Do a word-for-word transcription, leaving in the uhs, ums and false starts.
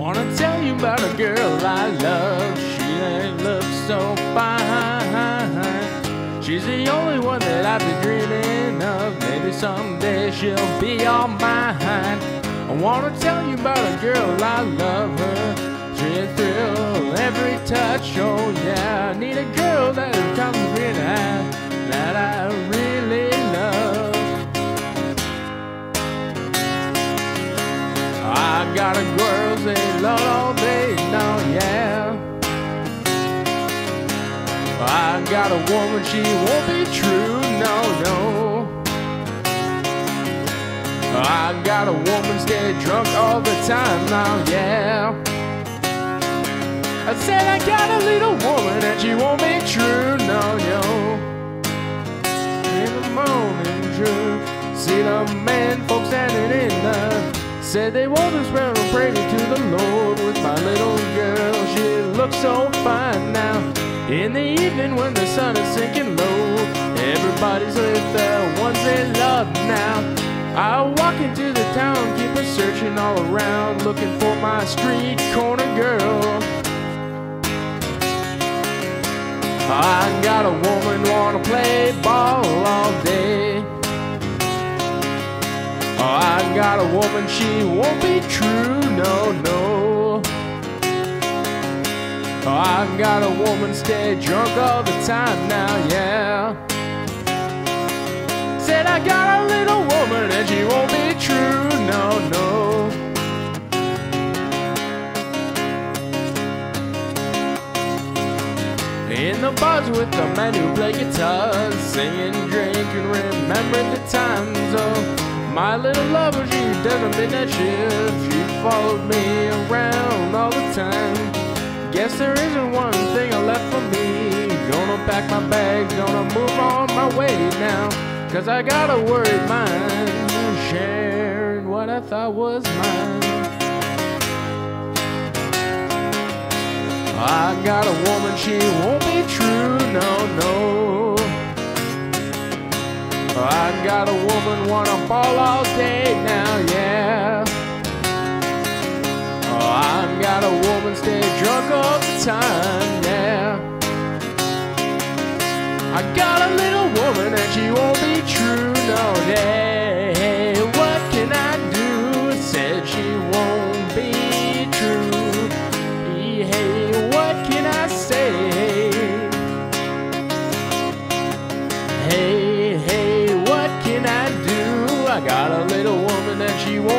Wanna tell you about a girl I love. She ain't looks so fine. She's the only one that I've been dreaming of. Maybe someday she'll be all mine. I wanna tell you about a girl I love her. She'll thrill every touch, oh yeah. I need a girl that comes with that that I really love. I got a girl say love all day now, yeah. I got a woman, she won't be true, no, no. I got a woman, stay drunk all the time now, yeah. I said I got a little woman and she won't be true, no, no. In the morning, true. See the men folks standing in the said they want to spread and pray to the Lord with my little girl. She looks so fine now. In the evening when the sun is sinking low, everybody's with the ones they love now. I walk into the town, keep a searching all around, looking for my street corner girl. I got a woman wanna play ball all day. I got a woman, she won't be true, no, no. I got a woman, stay drunk all the time now, yeah. Said I got a little woman and she won't be true, no, no. In the bars with the man who play guitars, singing, drinking, remembering the times of my little lover. She doesn't mean that shift. She followed me around all the time. Guess there isn't one thing left for me. Gonna pack my bags, gonna move on my way now. Cause I got a worried mind, sharing what I thought was mine. I got a woman, she won't be true, no, no. I got a woman, wanna ball all day now, yeah. I got a woman, stay drunk all the time, yeah. I got a little woman and she won't be true, no, yeah. Hey, what can I do? Said she won't be true. Hey, what can I say? Hey, hey, what can I do? I got a little woman and she won't